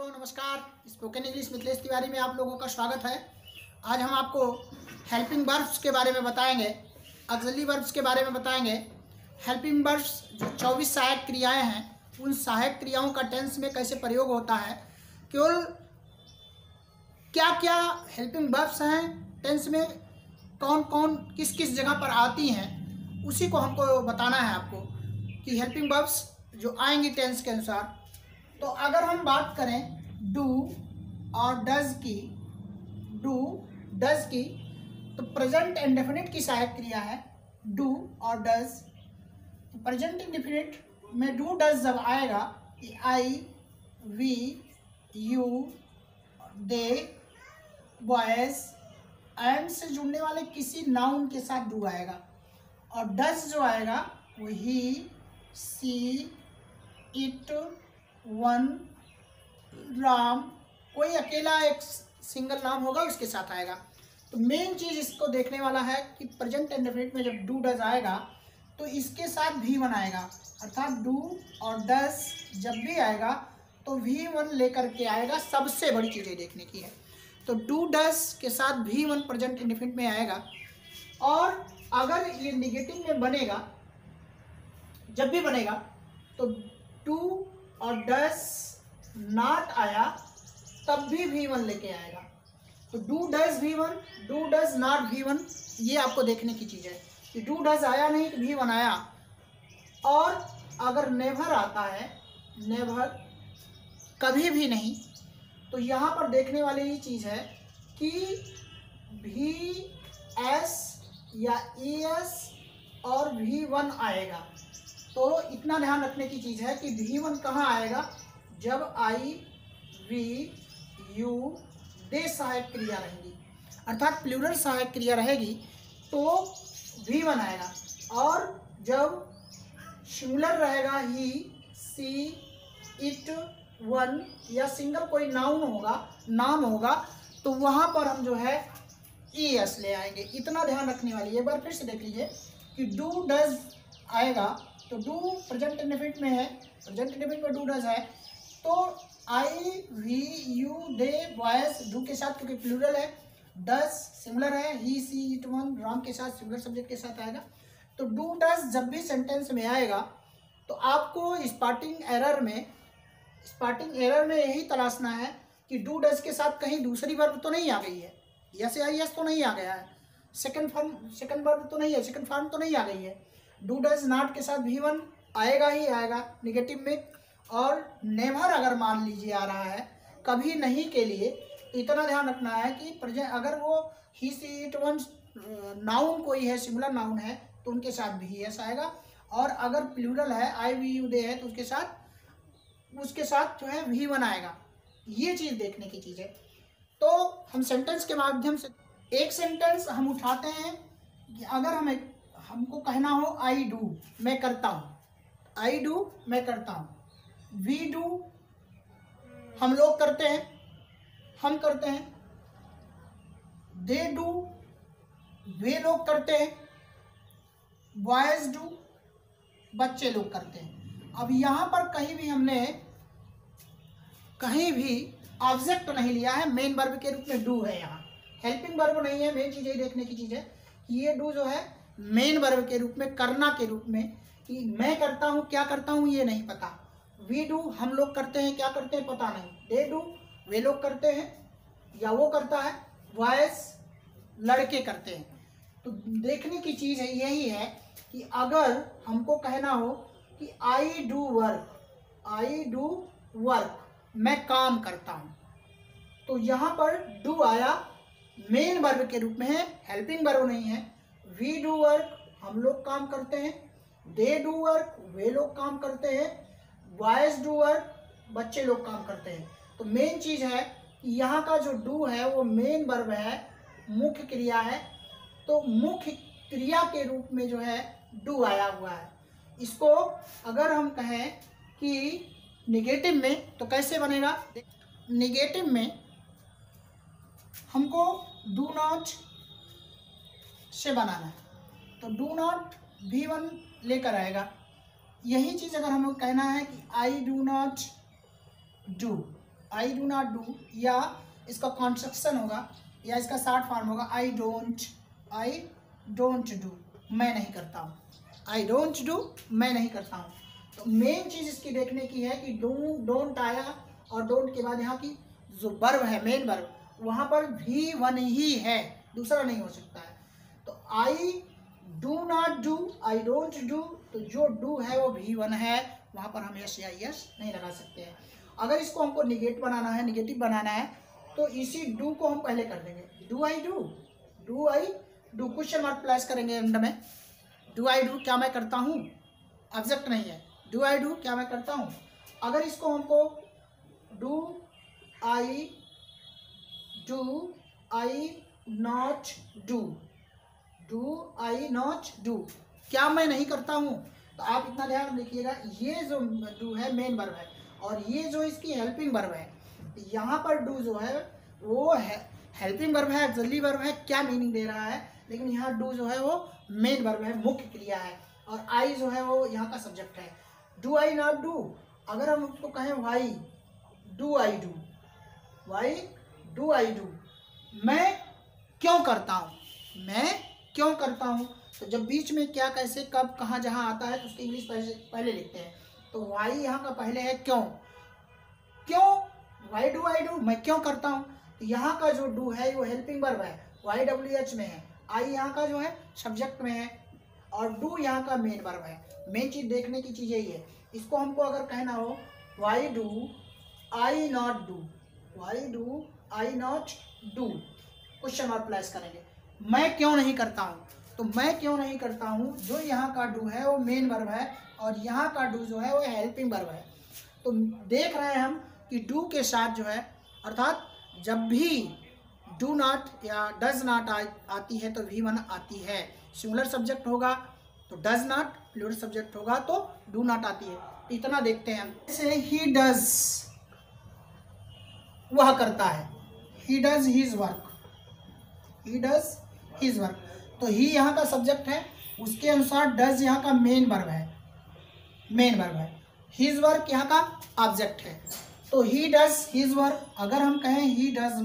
Hello नमस्कार। Spoken English Mithilesh Tiwari में आप लोगों का स्वागत है। आज हम आपको हेल्पिंग वर्ब्स के बारे में बताएंगे, ऑक्सिलरी वर्ब्स के बारे में बताएंगे। हेल्पिंग वर्ब्स जो 24 सहायक क्रियाएं हैं, उन सहायक क्रियाओं का टेंस में कैसे प्रयोग होता है, केवल क्या क्या हेल्पिंग वर्ब्स हैं टेंस में, कौन कौन किस किस जगह पर आती हैं, उसी को हमको बताना है आपको कि हेल्पिंग वर्ब्स जो आएंगी टेंस के अनुसार। तो अगर हम बात करें डू और डज की, तो प्रेजेंट इंडेफिनिट की सहायक क्रिया है डू और डज। तो प्रेजेंट इंडेफिनिट में डू डज जब आएगा कि I, we, you, they, boys and से जुड़ने वाले किसी नाउन के साथ डू आएगा। और डज जो आएगा वो he, she, it, one, Ram, कोई अकेला एक सिंगल नाम होगा उसके साथ आएगा। तो मेन चीज़ इसको देखने वाला है कि प्रेजेंट इंडेफिनिट में जब डू डज आएगा तो इसके साथ भी वन आएगा, अर्थात डू और डज जब भी आएगा तो भी वन लेकर के आएगा। सबसे बड़ी चीज़ें देखने की है, तो डू डज के साथ भी वन प्रेजेंट इंडेफिनिट में आएगा। और अगर ये निगेटिव में बनेगा, जब भी बनेगा, तो डू और डज नॉट आया तब भी वन लेके आएगा। तो डू डज भी वन, डू डज नॉट भी वन, ये आपको देखने की चीज़ है कि डू डज आया नहीं कि भी वन आया। और अगर नेवर आता है, नेवर कभी भी नहीं, तो यहाँ पर देखने वाली ये चीज़ है कि भी एस या ई एस और भी वन आएगा। तो इतना ध्यान रखने की चीज़ है कि भी वन कहाँ आएगा, जब आई, वी, यू, दे सहायक क्रिया रहेंगी, अर्थात प्लूरल सहायक क्रिया रहेगी तो भी वन आएगा। और जब सिंगुलर रहेगा ही, सी, इट, वन या सिंगल कोई नाउन होगा, नाम होगा, तो वहाँ पर हम जो है ई एस ले आएंगे। इतना ध्यान रखने वाली है। एक बार फिर से देख लीजिए कि डू डज आएगा तो डू प्रेजेंट इंडेफिनिट में है, प्रेजेंट इंडेफिनिट में डू डज है, तो I, we, you, they, boys do के साथ क्योंकि प्लूरल है, डज सिंगुलर है, he, she, it, one Ram के साथ सिंगुलर सब्जेक्ट के साथ आएगा। तो डू डज जब भी सेंटेंस में आएगा तो आपको स्टार्टिंग एरर में यही तलाशना है कि डू डज के साथ कहीं दूसरी वर्ब तो नहीं आ गई है, यस या यस तो नहीं आ गया है, सेकंड वर्ब तो नहीं है, सेकंड फॉर्म तो नहीं आ गई है। डू डज नॉट के साथ भी वन आएगा ही आएगा निगेटिव में। और नेवर अगर मान लीजिए आ रहा है कभी नहीं के लिए, तो इतना ध्यान रखना है कि अगर वो he, she, it, one noun कोई है, सिंगुलर नाउन है, तो उनके साथ भी यस आएगा। और अगर प्लूरल है, आई, वी, यू, दे है, तो उसके साथ जो है भी वन आएगा। ये चीज़ देखने की चीज़ है। तो हम सेंटेंस के माध्यम से एक सेंटेंस हम उठाते हैं कि अगर हमको कहना हो आई डू, मैं करता हूँ, आई डू मैं करता हूँ, वी डू हम लोग करते हैं, हम करते हैं, दे डू वे लोग करते हैं, बॉयज डू बच्चे लोग करते हैं। अब यहाँ पर कहीं भी ऑब्जेक्ट नहीं लिया है, मेन वर्ब के रूप में डू है, यहाँ हेल्पिंग वर्ब नहीं है। मेन चीज़ ये देखने की चीज़ है कि ये डू जो है मेन वर्ब के रूप में, करना के रूप में, कि मैं करता हूँ, क्या करता हूँ ये नहीं पता। वी डू हम लोग करते हैं, क्या करते हैं पता नहीं। दे डू वे लोग करते हैं या वो करता है। बॉयज लड़के करते हैं। तो देखने की चीज़ है यही है कि अगर हमको कहना हो कि आई डू वर्क मैं काम करता हूँ, तो यहाँ पर डू आया मेन वर्ब के रूप में है, हेल्पिंग वर्ब नहीं है। वी डू वर्क हम लोग काम करते हैं, दे डू वर्क वे लोग काम करते हैं, बॉयज डू वर्क बच्चे लोग काम करते हैं। तो मेन चीज़ है कि यहाँ का जो डू है वो मेन वर्ब है, मुख्य क्रिया है। तो मुख्य क्रिया के रूप में जो है डू आया हुआ है। इसको अगर हम कहें कि निगेटिव में तो कैसे बनेगा, निगेटिव में हमको डू नॉट से बनाना है, तो डू नॉट भी वन लेकर आएगा। यही चीज़ अगर हमें कहना है कि I do not do, I do not do, या इसका कॉन्स्ट्रक्शन होगा या इसका शॉर्ट फॉर्म होगा आई डोंट डू, मैं नहीं करता हूँ। आई डोंट डू, मैं नहीं करता हूँ। तो मेन चीज़ इसकी देखने की है कि डोंट आया और डोंट के बाद यहाँ की जो वर्ब है, मेन वर्ब, वहाँ पर भी वन ही है, दूसरा नहीं हो सकता है। तो I do not do, I don't do, तो जो डू है वो भी वन है, वहाँ पर हम यस या यस नहीं लगा सकते हैं। अगर इसको हमको निगेटिव बनाना है तो इसी डू को हम पहले कर देंगे, do I do, question mark place करेंगे एंड में। डू आई डू, क्या मैं करता हूँ, ऑब्जेक्ट नहीं है, डू आई डू, क्या मैं करता हूँ। अगर इसको हमको डू आई नॉट डू, क्या मैं नहीं करता हूँ। तो आप इतना ध्यान रखिएगा, ये जो डू है मेन वर्ब है और ये जो इसकी हेल्पिंग वर्ब है। यहाँ पर डू जो है वो है हेल्पिंग वर्ब है, ऑक्सिलरी वर्ब है, क्या मीनिंग दे रहा है, लेकिन यहाँ डू जो है वो मेन वर्ब है, मुख्य क्रिया है, और आई जो है वो यहाँ का सब्जेक्ट है। डू आई नॉट डू, अगर हम उसको कहें वाई डू आई डू, मैं क्यों करता हूँ, तो जब बीच में क्या, कैसे, कब, कहाँ, जहाँ आता है तो उसकी इंग्लिश पहले लिखते हैं। तो वाई यहाँ का पहले है क्यों, वाई डू आई डू, मैं क्यों करता हूँ। तो यहाँ का जो डू है वो हेल्पिंग वर्ब है, वाई डब्ल्यू एच में है, आई यहाँ का जो है सब्जेक्ट में है, और डू यहाँ का मेन वर्ब है। मेन चीज देखने की चीज यही है। इसको हमको अगर कहना हो why do I not do, question mark place करेंगे, मैं क्यों नहीं करता हूँ। तो मैं क्यों नहीं करता हूँ, जो यहाँ का डू है वो मेन वर्ब है और यहाँ का डू जो है वो हेल्पिंग वर्ब है। तो देख रहे हैं हम कि डू के साथ जो है, अर्थात जब भी डू नॉट या डज नॉट आती है तो वी वन आती है। सिंगुलर सब्जेक्ट होगा तो डज नॉट, प्लूरल सब्जेक्ट होगा तो डू नॉट आती है। तो इतना देखते हैं हम। जैसे ही डज, वह करता है, ही डज हिज वर्क, तो ही यहाँ का सब्जेक्ट है, उसके अनुसार डज यहाँ का मेन वर्ब है, हिज वर्क यहाँ का ऑब्जेक्ट है। तो ही डज हिज वर्क, अगर हम कहें he does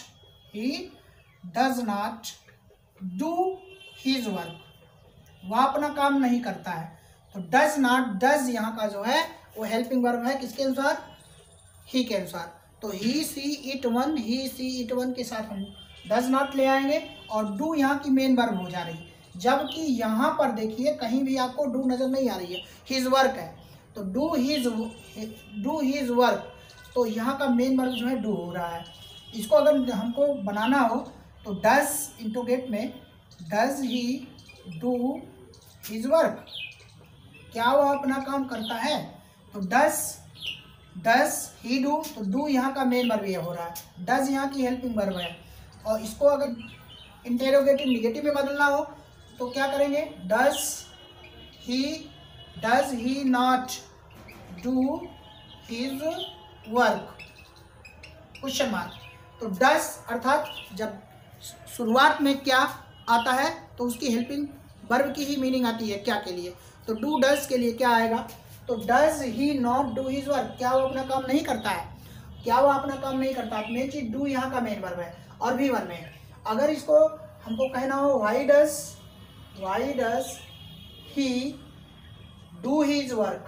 not do his work, वह अपना काम नहीं करता है। तो डज नॉट, डज यहाँ का जो है वो हेल्पिंग वर्ब है, किसके अनुसार, ही के अनुसार। तो ही सी इट वन के साथ हम डज नॉट ले आएंगे और डू यहाँ की मेन वर्ब हो जा रही है। जबकि यहाँ पर देखिए कहीं भी आपको डू नजर नहीं आ रही है, हिज वर्क है, तो डू हिज वर्क, तो यहाँ का मेन वर्ब जो है डू हो रहा है। इसको अगर हमको बनाना हो तो डज इंटोगेट में, does he do his work, क्या वह अपना काम करता है। तो डज ही डू, तो डू यहाँ का मेन वर्ब ये हो रहा है, डज यहाँ की हेल्पिंग वर्ब है। और इसको अगर इंटेरोगेटिव निगेटिव में बदलना हो तो क्या करेंगे, does he not do his work, question mark. तो डज अर्थात जब शुरुआत में क्या आता है तो उसकी हेल्पिंग वर्ब की ही मीनिंग आती है, क्या के लिए, तो डू डज के लिए क्या आएगा, तो does he not do his work, क्या वो अपना काम नहीं करता है, मेन चीज डू यहाँ का मेन वर्ब है और भी वन में है। अगर इसको हमको कहना हो why does he do his work,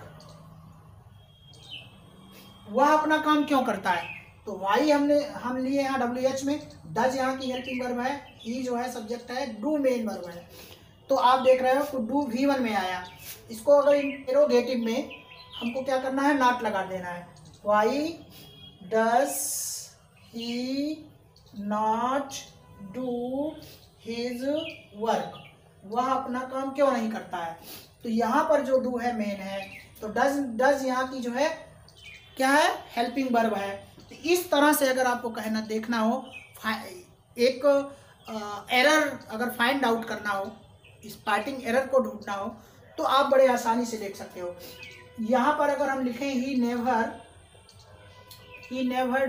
वह अपना काम क्यों करता है, तो वाई हम लिए यहाँ WH में, डज यहाँ की हेल्पिंग वर्ब है, ही जो है सब्जेक्ट है, डू मेन वर्ब है। तो आप देख रहे हो तो डू V1 में आया। इसको अगर इंटेरोगेटिव में हमको क्या करना है, नॉट लगा देना है, why does he not do his work, वह अपना काम क्यों नहीं करता है। तो यहाँ पर जो डू है मेन है, तो डज यहाँ की जो है क्या है, हेल्पिंग वर्ब है। तो इस तरह से अगर आपको कहना देखना हो, एक एरर अगर फाइंड आउट करना हो, स्टार्टिंग एरर को ढूंढना हो, तो आप बड़े आसानी से देख सकते हो। यहाँ पर अगर हम लिखें he never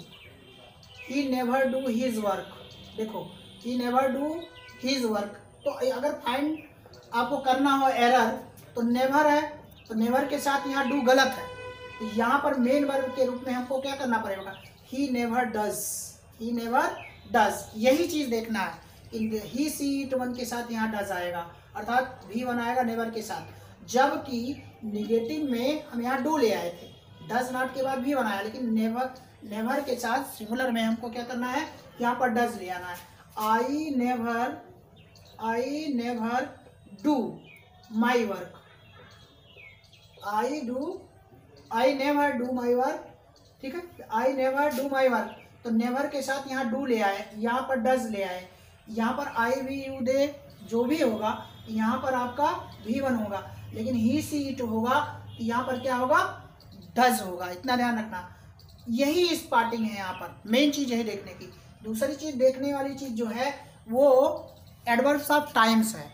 do his work, देखो he never do his work, तो अगर फाइंड आपको करना हो एरर तो नेवर है, तो नेवर के साथ यहाँ डू गलत है, तो यहाँ पर मेन वर्ब के रूप में हमको क्या करना पड़ेगा, he never does, he never does, यही चीज देखना है। ही सी इट वन के साथ यहाँ डज आएगा, अर्थात भी वन आएगा नेवर के साथ, जबकि निगेटिव में हम यहाँ डू ले आए थे, डज नॉट के बाद भी बनाया, लेकिन नेवर, नेवर के साथ सिंगुलर में हमको क्या करना है, यहाँ पर डज ले आना है। I never do my work, I never do my work, ठीक है, I never do my work, तो नेवर के साथ यहाँ डू ले आए, यहाँ पर डज ले आए, यहाँ पर आई वी यू दे जो भी होगा, यहाँ पर आपका भी वन होगा, लेकिन ही सी इट होगा, यहाँ पर क्या होगा, डज होगा, इतना ध्यान रखना। यही स्पार्टिंग है, यहाँ पर मेन चीज है देखने की। दूसरी चीज देखने वाली चीज जो है वो एडवर्ब्स ऑफ टाइम्स है।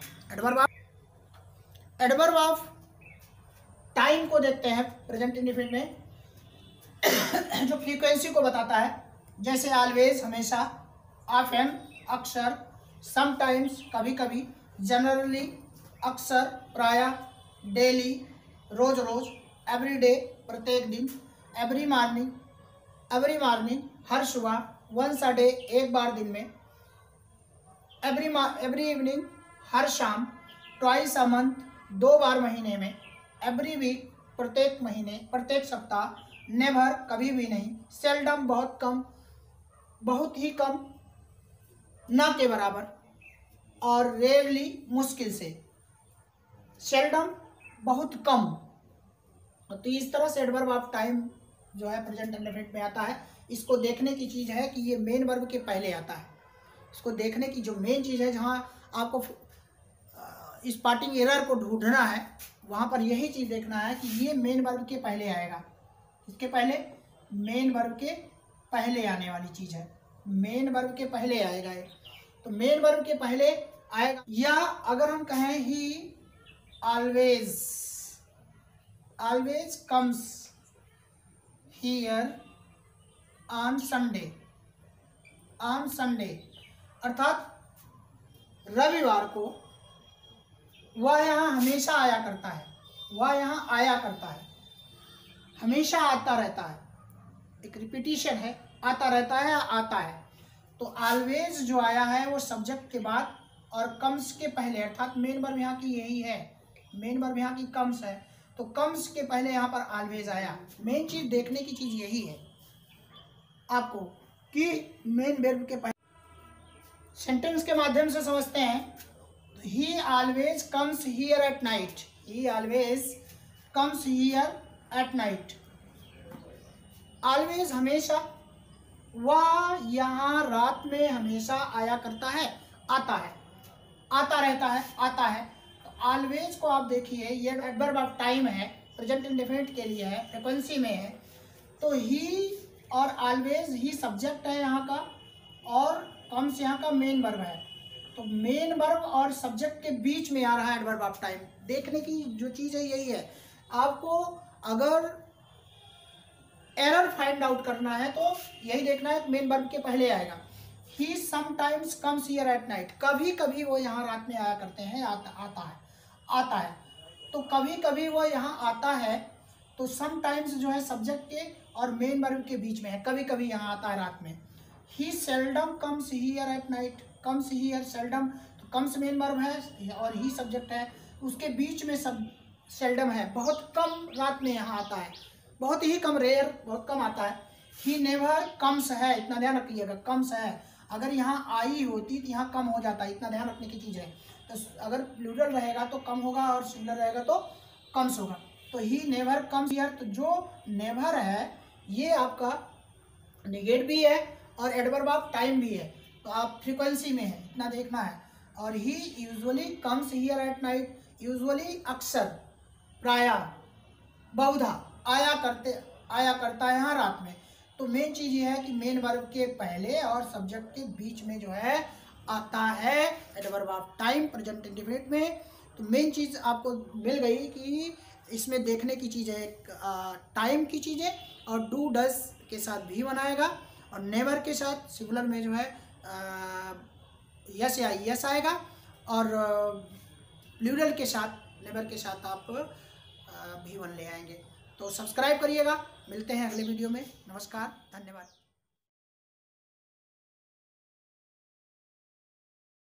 एडवर्ब ऑफ टाइम को देखते हैं प्रेजेंट इंडेफिनिट में, जो फ्रीक्वेंसी को बताता है, जैसे ऑलवेज हमेशा, ऑफन अक्सर, समटाइम्स कभी कभी, जनरली अक्सर प्रायः, डेली रोज रोज, एवरीडे प्रत्येक दिन, एवरी मॉर्निंग हर सुबह, वंस अ डे एक बार दिन में, एवरी इवनिंग हर शाम, ट्वाइस अ मंथ दो बार महीने में, एवरी वीक प्रत्येक महीने प्रत्येक सप्ताह, नेवर कभी भी नहीं, सेल्डम बहुत कम, बहुत ही कम, ना के बराबर, और रेयरली मुश्किल से। सेल्डम बहुत कम, तो इस तरह से एडवर्ब ऑफ टाइम जो है प्रेजेंट इंडेफिनिट में आता है। इसको देखने की चीज़ है कि ये मेन वर्ब के पहले आता है। इसको देखने की जो मेन चीज़ है, जहाँ आपको स्पार्टिंग एरर को ढूंढना है, वहाँ पर यही चीज़ देखना है कि ये मेन वर्ब के पहले आएगा। इसके पहले मेन वर्ब के पहले आने वाली चीज़ है, मेन वर्ब के पहले आएगा ये, तो मेन वर्ब के पहले आएगा। या अगर हम कहें ही always comes here on Sunday, अर्थात रविवार को वह यहाँ हमेशा आया करता है, वह यहाँ आया करता है, हमेशा आता रहता है, एक रिपीटिशन है, आता रहता है, आता है। तो ऑलवेज जो आया है वो सब्जेक्ट के बाद और कम्स के पहले, अर्थात मेन वर्ब यहाँ की यही है, मेन वर्ब यहाँ की कम्स है, तो कम्स के पहले यहाँ पर ऑलवेज आया। मेन चीज देखने की चीज यही है आपको कि मेन वर्ब के पहले। सेंटेंस के माध्यम से समझते हैं। He always comes here at night, he always comes here at night, always हमेशा, वह यहाँ रात में हमेशा आया करता है, आता है, आता रहता है, आता है। तो ऑलवेज को आप देखिए, ये एडवर्ब ऑफ टाइम है, प्रेजेंट इंडेफिनिट के लिए है, फ्रीक्वेंसी में है। तो ही और ऑलवेज, ही सब्जेक्ट है यहाँ का और कम्स यहाँ का मेन वर्ब है। तो मेन वर्ब और सब्जेक्ट के बीच में आ रहा है एडवर्ब ऑफ टाइम। देखने की जो चीज़ है यही है। आपको अगर एरर फाइंड आउट करना है तो यही देखना है, मेन वर्ब के पहले आएगा। He sometimes comes here at night, कभी कभी वो यहाँ रात में आया करते हैं, आता है। तो कभी कभी वो यहाँ आता है, तो समटाइम्स जो है सब्जेक्ट के और मेन वर्ब के बीच में है, कभी कभी यहाँ आता है रात में। He seldom comes here at night, comes here seldom, तो कम्स मेन वर्ब है और ही सब्जेक्ट है, उसके बीच में सब सेल्डम है, बहुत कम रात में यहाँ आता है, बहुत ही कम, रेयर, बहुत कम आता है। ही नेवर कम्स है, इतना ध्यान रखिएगा, कम्स है। अगर यहाँ आई होती तो यहाँ कम हो जाता है, इतना ध्यान रखने की चीज़ है। तो अगर प्लूरल रहेगा तो कम होगा और सिंगुलर रहेगा तो कम्स होगा। तो ही नेवर कम्स हियर, तो जो नेवर है ये आपका निगेट भी है और एडवर्ब ऑफ टाइम भी है, तो आप फ्रीक्वेंसी में है, इतना देखना है। और he usually comes here at night, usually अक्सर, प्रायः, बहुधा आया करता है यहाँ रात में। तो मेन चीज़ ये है कि मेन वर्ब के पहले और सब्जेक्ट के बीच में जो है आता है adverb of time present indefinite में। तो मेन चीज़ आपको मिल गई कि इसमें देखने की चीज़ है, टाइम की चीज़ है, और डू डज के साथ भी बनाएगा और नेवर के साथ सिंगुलर में जो है यस या यस आएगा, और प्लूरल के साथ, नेवर के साथ आप भी वन ले आएंगे। तो सब्सक्राइब करिएगा। मिलते हैं अगले वीडियो में। नमस्कार, धन्यवाद।